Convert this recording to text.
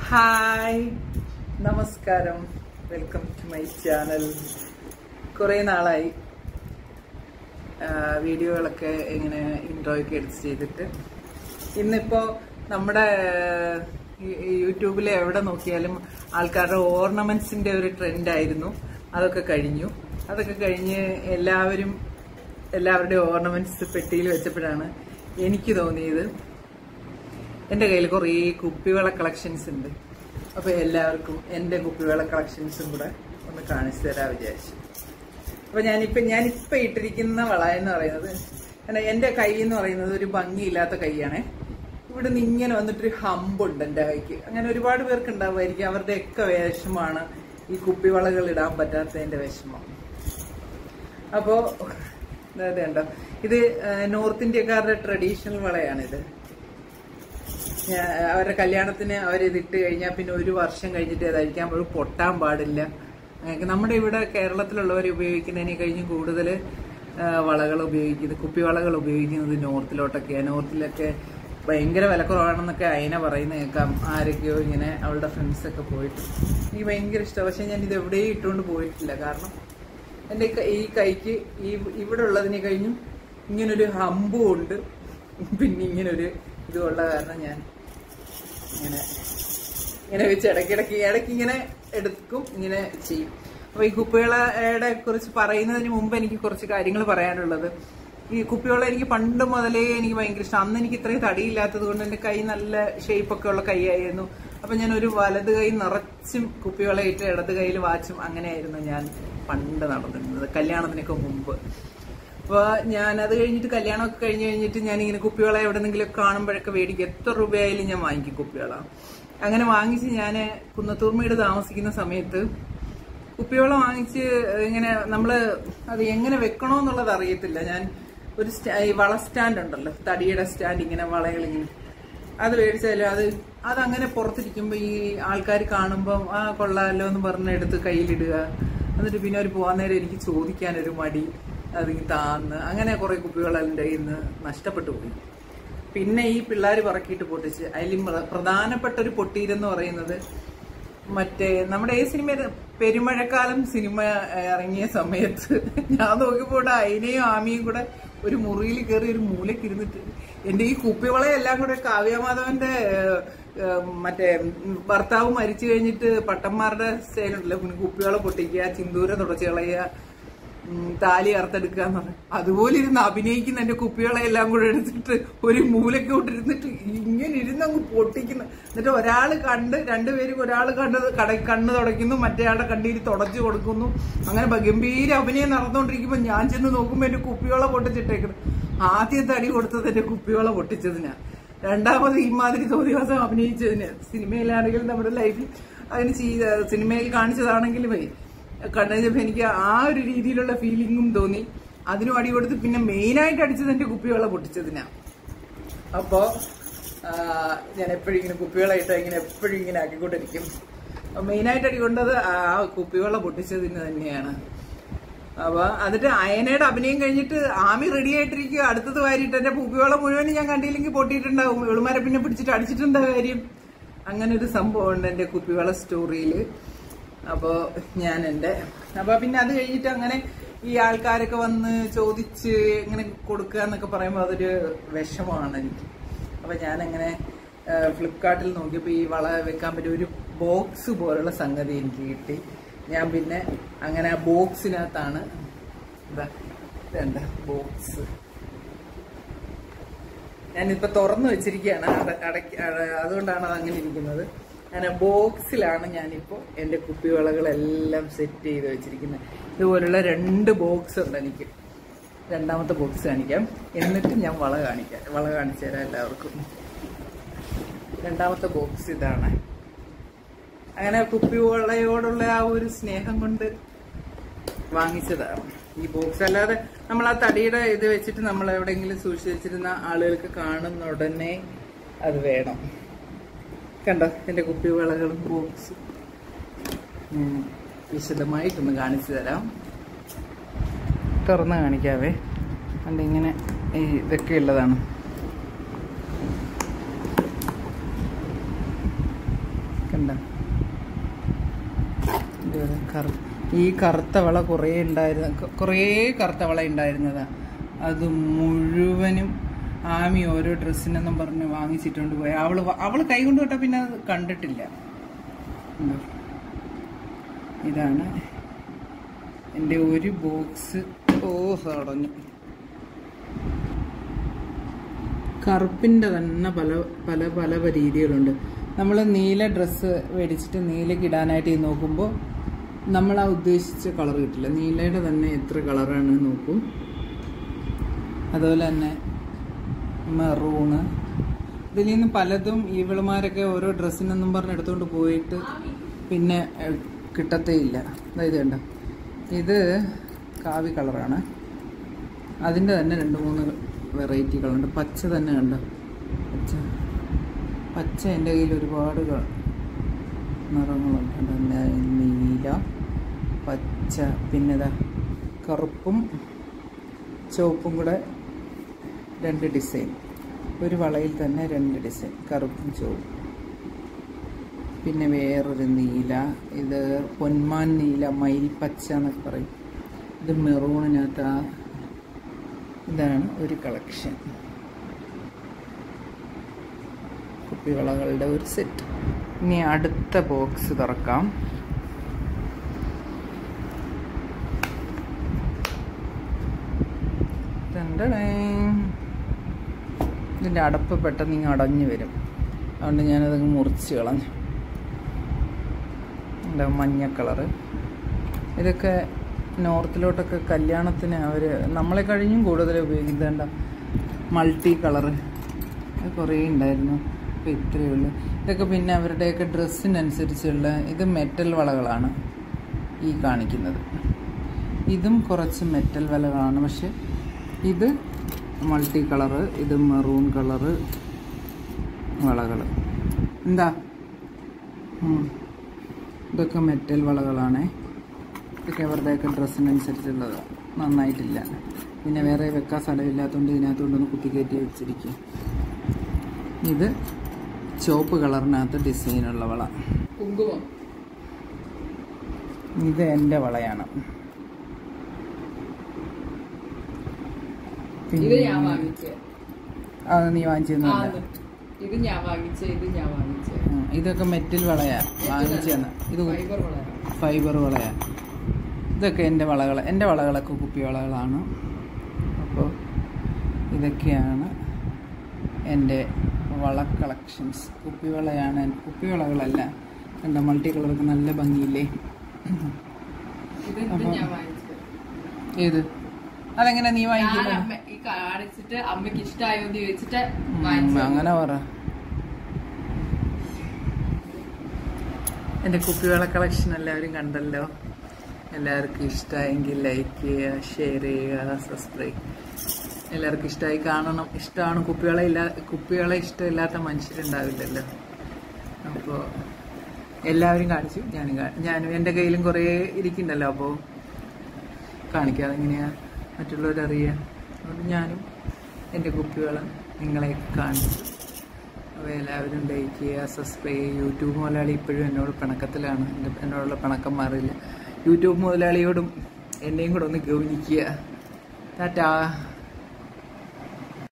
Hi, നമസ്കാരം. Welcome to my channel. കുറേ നാളായി വീഡിയോകളൊക്കെ ഇങ്ങനെ ഇൻട്രോയൊക്കെ എഡിറ്റ് ചെയ്തിട്ട്. ഇന്നിപ്പോൾ നമ്മുടെ യൂട്യൂബിൽ എവിടെ നോക്കിയാലും ആൾക്കാരുടെ ഓർണമെന്റ്സിന്റെ ഒരു ട്രെൻഡായിരുന്നു. അതൊക്കെ കഴിഞ്ഞ് എല്ലാവരുടെയും ഓർണമെന്റ്സ് പെട്ടിയിൽ വെച്ചപ്പോഴാണ് എനിക്ക് തോന്നിയത് എൻ്റെ കയ്യിൽ കുറേ കുപ്പിവള കളക്ഷൻസ് ഉണ്ട്. അപ്പോൾ എല്ലാവർക്കും എൻ്റെ കുപ്പിവള കളക്ഷൻസും കൂടെ ഒന്ന് കാണിച്ചു തരാൻ വിചാരിച്ചു. അപ്പോൾ ഞാനിപ്പോൾ ഇട്ടിരിക്കുന്ന വള എന്ന് പറയുന്നത്, എൻ്റെ കൈ എന്ന് പറയുന്നത് ഒരു ഭംഗിയില്ലാത്ത കൈയാണേ. ഇവിടെ നിന്ന് ഇങ്ങനെ വന്നിട്ടൊരു ഹമ്പുണ്ട് എൻ്റെ കൈക്ക്. അങ്ങനെ ഒരുപാട് പേർക്ക് ഉണ്ടാവുമായിരിക്കും. അവരുടെയൊക്കെ വിഷമമാണ് ഈ കുപ്പിവളകൾ ഇടാൻ പറ്റാത്തതിൻ്റെ വിഷമം. അപ്പോൾ ഇതുണ്ടോ, ഇത് നോർത്ത് ഇന്ത്യക്കാരുടെ ട്രഡീഷണൽ വളയാണിത്. അവരുടെ കല്യാണത്തിന് അവരിതിട്ട് കഴിഞ്ഞാൽ പിന്നെ ഒരു വർഷം കഴിഞ്ഞിട്ട് അതായിരിക്കാം, അവർ പൊട്ടാൻ പാടില്ല. നമ്മുടെ ഇവിടെ കേരളത്തിലുള്ളവർ ഉപയോഗിക്കുന്നതിനെ കഴിഞ്ഞും കൂടുതൽ കുപ്പിവളകൾ ഉപയോഗിക്കുന്നത് നോർത്തിലോട്ടൊക്കെയാണ്. നോർത്തിലൊക്കെ ഭയങ്കര വിലക്കുറവാണെന്നൊക്കെ അയന പറയുന്ന കേൾക്കാം. ആരൊക്കെയോ ഇങ്ങനെ അവളുടെ ഫ്രണ്ട്സൊക്കെ പോയിട്ട്. എനിക്ക് ഭയങ്കര ഇഷ്ടമാണ്. പക്ഷെ ഞാൻ ഇത് എവിടെയും ഇട്ടുകൊണ്ട് പോയിട്ടില്ല. കാരണം എൻ്റെ ഈ കൈക്ക് ഇവിടെ ഉള്ളതിനെ കഴിഞ്ഞും ഇങ്ങനൊരു ഹമ്പും ഉണ്ട്, പിന്നെ ഇങ്ങനൊരു ഇതുള്ള കാരണം ഞാൻ ഇങ്ങനെ വെച്ച് ഇടയ്ക്ക് ഇങ്ങനെ എടുക്കും, ഇങ്ങനെ ചെയ്യും. അപ്പൊ ഈ കുപ്പിവളയെ കുറിച്ച് പറയുന്നതിന് മുമ്പ് എനിക്ക് കുറച്ച് കാര്യങ്ങൾ പറയാനുള്ളത്. ഈ കുപ്പിവള എനിക്ക് പണ്ട് മുതലേ എനിക്ക് ഭയങ്കര ഇഷ്ടം. അന്ന് എനിക്ക് ഇത്രയും തടിയില്ലാത്തത് കൊണ്ട് എൻ്റെ കൈ നല്ല ഷേപ്പൊക്കെ ഉള്ള കൈയായിരുന്നു. അപ്പൊ ഞാൻ ഒരു വലത് കൈ നിറച്ചും കുപ്പിവളയിട്ട് ഇടത് കൈയിൽ വാച്ചും അങ്ങനെയായിരുന്നു ഞാൻ പണ്ട് നടന്നിരുന്നത്, കല്യാണത്തിനൊക്കെ മുമ്പ്. അപ്പോൾ ഞാനത് കഴിഞ്ഞിട്ട് കല്യാണമൊക്കെ കഴിഞ്ഞിട്ട് ഞാനിങ്ങനെ കുപ്പിവള എവിടെന്നെങ്കിലും കാണുമ്പോഴൊക്കെ മേടിക്കും. എത്ര രൂപയായാലും ഞാൻ വാങ്ങിക്കും കുപ്പിവള. അങ്ങനെ വാങ്ങിച്ച് ഞാൻ കുന്നത്തൂർമേട് താമസിക്കുന്ന സമയത്ത് കുപ്പിവള വാങ്ങിച്ച് ഇങ്ങനെ അത് എങ്ങനെ വെക്കണമെന്നുള്ളത് അറിയത്തില്ല. ഞാൻ ഒരു വള സ്റ്റാൻഡ് ഉണ്ടല്ലോ, തടിയുടെ സ്റ്റാൻഡ്, ഇങ്ങനെ വളകളിങ്ങനെ അത് മേടിച്ചാലും അതങ്ങനെ പുറത്തിരിക്കുമ്പോൾ ഈ ആൾക്കാർ കാണുമ്പം കൊള്ളാമല്ലോ എന്ന് പറഞ്ഞെടുത്ത് കയ്യിലിടുക. എന്നിട്ട് പിന്നെ അവർ പോകാൻ നേരം എനിക്ക് ചോദിക്കാനൊരു മടി, അത് താന്ന് അങ്ങനെ കുറെ കുപ്പികൾ എൻ്റെ കയ്യിൽ നിന്ന് നഷ്ടപ്പെട്ടു പോയി. പിന്നെ ഈ പിള്ളേർ പറക്കിയിട്ട് പൊട്ടിച്ച്. അതിൽ പ്രധാനപ്പെട്ട ഒരു പൊട്ടീരെന്ന് പറയുന്നത് മറ്റേ നമ്മുടെ ഈ സിനിമ പെരുമഴക്കാലം സിനിമ ഇറങ്ങിയ സമയത്ത് ഞാൻ നോക്കിയപ്പോൾ അയിനെയും ആമിയും കൂടെ ഒരു മുറിയിൽ കയറി ഒരു മൂലയ്ക്ക് ഇരുന്നിട്ട് എൻ്റെ ഈ കുപ്പിവളയെല്ലാം കൂടെ കാവ്യമാധവന്റെ മറ്റേ ഭർത്താവ് മരിച്ചു കഴിഞ്ഞിട്ട് പട്ടന്മാരുടെ സ്റ്റൈലുണ്ടല്ലോ, പിന്നെ കുപ്പിവള പൊട്ടിക്കുക, ചിന്തൂരം തുടച്ച് കളയുക, താലി അറുത്തെടുക്കുക എന്ന് പറയും. അതുപോലെ ഇരുന്ന് അഭിനയിക്കുന്ന എന്റെ കുപ്പികളെല്ലാം കൂടെ എടുത്തിട്ട് ഒരു മൂലയ്ക്ക് കൊണ്ടിരുന്നിട്ട് ഇങ്ങനെ ഇരുന്നങ്ങ് പൊട്ടിക്കുന്നു. എന്നിട്ട് രണ്ടുപേരും ഒരാൾ കണ്ണ് തുടയ്ക്കുന്നു, മറ്റേയാളുടെ കണ്ണീര് തുടച്ചു കൊടുക്കുന്നു. അങ്ങനെ ഗംഭീര അഭിനയം നടന്നുകൊണ്ടിരിക്കുമ്പോൾ ഞാൻ ചെന്ന് നോക്കുമ്പോൾ എന്റെ കുപ്പിവള പൊട്ടിച്ചിട്ടേക്കുന്നു. ആദ്യത്തെ അടി കൊടുത്തത് എന്റെ കുപ്പിവള പൊട്ടിച്ചതിനാ. രണ്ടാമത് ഇമാതിരി തോന്നിവാസം അഭിനയിച്ചതിന്. സിനിമയിലാണെങ്കിലും നമ്മുടെ ലൈഫിൽ അതിന് സിനിമയിൽ കാണിച്ചതാണെങ്കിലും കണ്ടപ്പോൾ എനിക്ക് ആ ഒരു രീതിയിലുള്ള ഫീലിംഗും തോന്നി. അതിനും അടി കൊടുത്ത് പിന്നെ മെയിനായിട്ട് അടിച്ചത് എന്റെ കുപ്പിവള പൊട്ടിച്ചതിനാ. അപ്പോ ഞാൻ എപ്പോഴും ഇങ്ങനെ കുപ്പിവളയിട്ട് ഇങ്ങനെ എപ്പോഴും ഇങ്ങനെ ആക്കിക്കൊണ്ടിരിക്കും. മെയിനായിട്ട് അടി കൊണ്ടത് ആ കുപ്പിവള പൊട്ടിച്ചതിന് തന്നെയാണ്. അപ്പൊ എന്നിട്ട് അയനയുടെ അഭിനയം കഴിഞ്ഞിട്ട് ആമി റെഡി ആയിട്ടിരിക്കുക, അടുത്തത് വാരിയിട്ട് എന്റെ കുപ്പിവള മുഴുവൻ ഞാൻ കണ്ടില്ലെങ്കിൽ പൊട്ടിയിട്ടുണ്ടാവും. എളുമാരെ പിന്നെ പിടിച്ചിട്ട് അടിച്ചിട്ടുണ്ടാ കാര്യം. അങ്ങനെ ഒരു സംഭവം ഉണ്ട് എന്റെ കുപ്പിവള സ്റ്റോറിയില്. അപ്പോൾ അപ്പൊ പിന്നെ അത് കഴിഞ്ഞിട്ട് അങ്ങനെ ഈ ആൾക്കാരൊക്കെ വന്ന് ചോദിച്ച് ഇങ്ങനെ കൊടുക്കുക എന്നൊക്കെ പറയുമ്പോൾ അതൊരു വിഷമമാണ് എനിക്ക്. അപ്പൊ ഞാനങ്ങനെ ഫ്ലിപ്കാർട്ടിൽ നോക്കിയപ്പോൾ ഈ വള വെക്കാൻ പറ്റിയ ഒരു ബോക്സ് പോലുള്ള സംഗതി എനിക്ക് കിട്ടി. ഞാൻ പിന്നെ അങ്ങനെ ആ ബോക്സിനകത്താണ് ബോക്സ് ഞാനിപ്പോ തുറന്നു വെച്ചിരിക്കുകയാണ്, അതുകൊണ്ടാണ് അത് അങ്ങനെ ഇരിക്കുന്നത്. അങ്ങനെ ബോക്സിലാണ് ഞാനിപ്പോൾ എൻ്റെ കുപ്പിവളകളെല്ലാം സെറ്റ് ചെയ്ത് വെച്ചിരിക്കുന്നത്. ഇതുപോലുള്ള 2 ബോക്സ് ഉണ്ട് എനിക്ക്. രണ്ടാമത്തെ ബോക്സ് കാണിക്കാം, എന്നിട്ട് ഞാൻ വള കാണിച്ചു തരാം എല്ലാവർക്കും. രണ്ടാമത്തെ ബോക്സ് ഇതാണ്. അങ്ങനെ കുപ്പിവളയോടുള്ള ആ ഒരു സ്നേഹം കൊണ്ട് വാങ്ങിച്ചതാണ് ഈ ബോക്സ്. അല്ലാതെ നമ്മൾ ആ തടിയുടെ ഇത് വെച്ചിട്ട് നമ്മൾ എവിടെയെങ്കിലും സൂക്ഷിച്ച് വെച്ചിരുന്ന ആളുകൾക്ക് കാണുന്ന ഉടനെ അത് വേണം. കണ്ടോ എൻ്റെ കുപ്പിവളകളും ബോക്സ് വിശദമായിട്ടൊന്ന് കാണിച്ചു തരാം. തുറന്ന് കാണിക്കാവേ. കണ്ട് ഇങ്ങനെ ഇതൊക്കെ ഉള്ളതാണ്. കണ്ട ഈ കറുത്ത വള കുറേ കറുത്ത വള ഉണ്ടായിരുന്നതാ. അത് മുഴുവനും ആമി ഓരോ ഡ്രസ്സിനെന്നും പറഞ്ഞ് വാങ്ങിച്ചിട്ടുണ്ട് പോയി. അവള് കൈ കൊണ്ട് വിട്ടാൽ പിന്നെ അത് കണ്ടിട്ടില്ല. ഇതാണ് എൻ്റെ ഒരു ബോക്സ്. അടഞ്ഞു. കറുപ്പിൻ്റെ തന്നെ പല പല പല രീതികളുണ്ട്. നമ്മൾ നീല ഡ്രസ്സ് മേടിച്ചിട്ട് നീലക്ക് ഇടാനായിട്ട് നോക്കുമ്പോൾ നമ്മൾ ആ ഉദ്ദേശിച്ച കളർ കിട്ടില്ല. നീലയുടെ തന്നെ എത്ര കളറാണ് നോക്കും. അതുപോലെ തന്നെ മെറൂണ്, ഇതിൽ നിന്ന് പലതും ഇവളുമാരൊക്കെ ഓരോ ഡ്രസ്സിനെന്നും പറഞ്ഞ് എടുത്തുകൊണ്ട് പോയിട്ട് പിന്നെ കിട്ടത്തേ ഇല്ല. അതായത് കണ്ട, ഇത് കാവി കളറാണ്. അതിൻ്റെ തന്നെ 2-3 വെറൈറ്റി കളറുണ്ട്. പച്ച തന്നെ കണ്ട, പച്ച എൻ്റെ കയ്യിൽ ഒരുപാട് നിറങ്ങളുണ്ട്. നീല, പച്ച, പിന്നെ ഇതാ കറുപ്പും ചുവപ്പും കൂടെ 2 ഡിസൈൻ. ഒരു വളയിൽ തന്നെ 2 ഡിസൈൻ, കറുപ്പും ചുവപ്പും. പിന്നെ വേറൊരു നീല, ഇത് പൊന്മാൻ നീല, മയിൽ പച്ച എന്നൊക്കെ പറയും. ഇത് മെറൂണിനകത്ത് ഇതാണ് ഒരു കളക്ഷൻ. കുപ്പിവളകളുടെ ഒരു സെറ്റ്. ഇനി അടുത്ത ബോക്സ് തുറക്കാം. ഇതിൻ്റെ അടപ്പ് പെട്ടെന്ന് ഇങ്ങനെ അടഞ്ഞു വരും. അതുകൊണ്ട് ഞാനതങ്ങ് മുറിച്ച് കളഞ്ഞു. എന്താ മഞ്ഞ കളറ്. ഇതൊക്കെ നോർത്തിലോട്ടൊക്കെ കല്യാണത്തിന് അവർ നമ്മളെ കഴിഞ്ഞും കൂടുതൽ ഉപയോഗിക്കുന്നുണ്ട മൾട്ടി കളറ്. അത് കുറേ ഉണ്ടായിരുന്നു. ഇപ്പോൾ ഇത്രയേ ഉള്ളൂ. ഇതൊക്കെ പിന്നെ അവരുടെയൊക്കെ ഡ്രസ്സിനനുസരിച്ചുള്ള, ഇത് മെറ്റൽ വളകളാണ് ഈ കാണിക്കുന്നത്. ഇതും കുറച്ച് മെറ്റൽ വളകളാണ്. പക്ഷെ ഇത് മൾട്ടി കളറ്, ഇത് മെറൂൺ കളറ് വളകൾ. എന്താ ഇതൊക്കെ മെറ്റൽ വളകളാണ്. ഇതൊക്കെ അവരുടെയൊക്കെ ഡ്രസ്സിനനുസരിച്ചുള്ളത്. നന്നായിട്ടില്ല. പിന്നെ വേറെ വെക്കാൻ സ്ഥലമില്ലാത്തതുകൊണ്ട് ഇതിനകത്തുകൊണ്ടൊന്ന് കുത്തിക്കയറ്റി വെച്ചിരിക്കുക. ഇത് ചുവപ്പ് കളറിനകത്ത് ഡിസൈനുള്ള വള. കുങ്കുമം. ഇത് എൻ്റെ വളയാണ്. അത് നീ വാങ്ങിച്ചൊന്നുമില്ല. ഇതൊക്കെ മെറ്റൽ വളയാ വാങ്ങിച്ചെന്ന്. ഇത് ഫൈബർ വളയാ. ഇതൊക്കെ എൻ്റെ വളകളൊക്കെ കുപ്പി വളകളാണ്. അപ്പോൾ ഇതൊക്കെയാണ് എൻ്റെ വള കളക്ഷൻസ്. കുപ്പിവളയാണ്. കുപ്പിവളകളല്ല, എന്താ മൾട്ടി കളറൊക്കെ നല്ല ഭംഗിയില്ലേ. ഏത് അതെങ്ങനെ നീ വാങ്ങിക്കുന്നത്? അങ്ങനെ പറ. എൻ്റെ കുപ്പിവള കളക്ഷൻ എല്ലാവരും കണ്ടല്ലോ. എല്ലാവർക്കും ഇഷ്ടമായെങ്കിൽ ലൈക്ക് ചെയ്യുക, ഷെയർ ചെയ്യുക, സബ്സ്ക്രൈബ്. എല്ലാവർക്കും ഇഷ്ടമായി കാണണം. ഇഷ്ടമാണ്. കുപ്പികളെ ഇഷ്ടമില്ലാത്ത മനുഷ്യരുണ്ടാവില്ലല്ലോ. അപ്പോൾ എല്ലാവരും കാണിച്ചു. ഞാനും എൻ്റെ കയ്യിലും കുറേ ഇരിക്കുന്നുണ്ടല്ലോ. അപ്പോൾ കാണിക്കാതെ എങ്ങനെയാണ് മറ്റുള്ളവരറിയുക. അതുകൊണ്ട് ഞാനും എൻ്റെ കുപ്പികൾ നിങ്ങളെ കാണിച്ചു. അപ്പോൾ എല്ലാവരും ലൈക്ക് ചെയ്യുക, സബ്സ്ക്രൈബ് ചെയ്യുക. യൂട്യൂബ് മുതലാളി ഇപ്പോഴും എന്നോട് പിണക്കത്തിലാണ്. എന്നോടുള്ള പിണക്കം മാറില്ല. യൂട്യൂബ് മുതലാളിയോടും എന്നെയും കൂടെ ഒന്ന് ഗൗനിക്കുക. ടാറ്റാ.